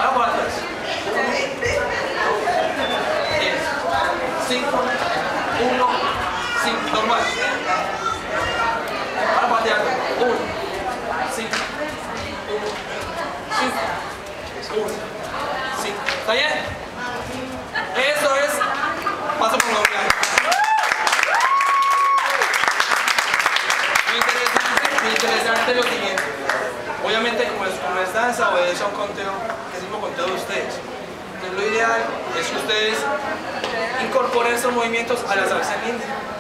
Ahora para atrás. 10, 5, 1, 5, normal. Ahora para atrás. 1, 5, 1, 5, 1, 5. ¿Está bien? Eso es paso colombiano. Lo interesante es lo siguiente. Obviamente, como es danza, obedece a un conteo que es el mismo conteo de ustedes. Entonces, lo ideal es que ustedes incorporen estos movimientos a la salsa en línea.